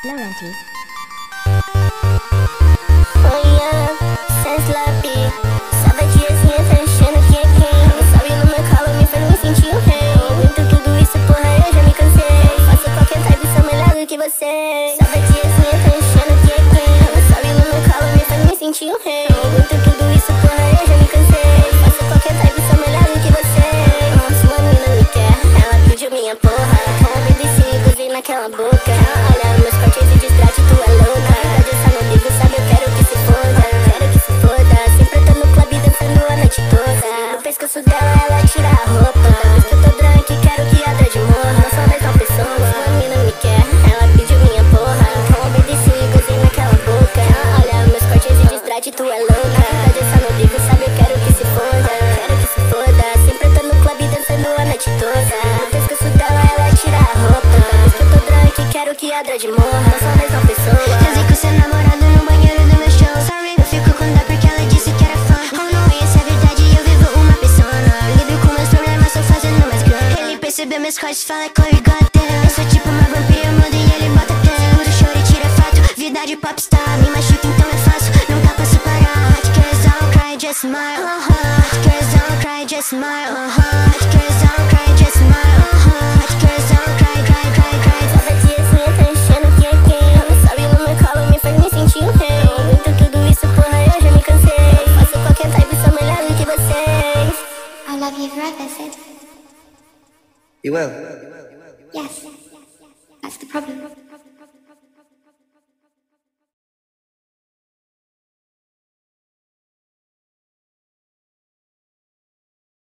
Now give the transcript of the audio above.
Laurenti. Manhã, sem slap, sabadiazinha tá achando que é quem sobe no meu colo, me faz me sentir um rei. Aguento tudo isso, porra, eu já me cansei. Faço qualquer type, sou melhor do que você. Sabadiazinha tá achando que é quem sobe no meu colo, me faz me sentir um rei. Aguento tudo isso, porra, eu já me cansei. Faço qualquer type, sou melhor do que você. Sua mina me quer, ela pediu minha porra. Obedeci e gozei naquela boca. Ela olha meus cortes e diz drade, tu é louca. Na verdade eu só não ligo, sabe, eu quero que se foda. Quero que se foda, sempre tô no clube dançando a noite toda. No pescoço dela ela tira a roupa. Toda vez que eu tô drunk, quero que a drade morra. Não sou a mesma pessoa, sua mina me quer, ela pediu minha porra. Então obedeci e gozei naquela boca. Ela olha meus cortes e diz drade, tu é louca. Na verdade eu só não ligo, sabe, eu quero que se foda. Quero que se foda, sempre tô no clube dançando a noite toda. No pescoço dela ela tira a roupa. Toda vez que eu tô drunk, quero que a drade morra. Não sou a mesma pessoa. Casei com seu namorado no banheiro do meu show. Sorry, eu fico com dó porque ela disse que era fã. Oh, não, isso é verdade, eu vivo uma persona. Lido com meus problemas, tô fazendo mais grana. Ele percebeu meus cortes, fala que eu got them. Eu sou tipo uma vampira, eu mudo e ele bota pé. Segura o choro e tira fato, vida de popstar. Me machuca, então é fácil, nunca posso parar. Hot girls don't cry, just smile. Hot girls don't cry, just smile. Hot girls don't cry, just smile. Hot girls don't cry, cry, cry, cry. Sabadiazinha tá achando que é quem sobe no meu colo, me faz me sentir um rei. Aguento tudo isso, porra, eu já me cansei. Faço qualquer type, sou melhor do que vocês. I love you forever, Sid. You will? Yes. That's the problem.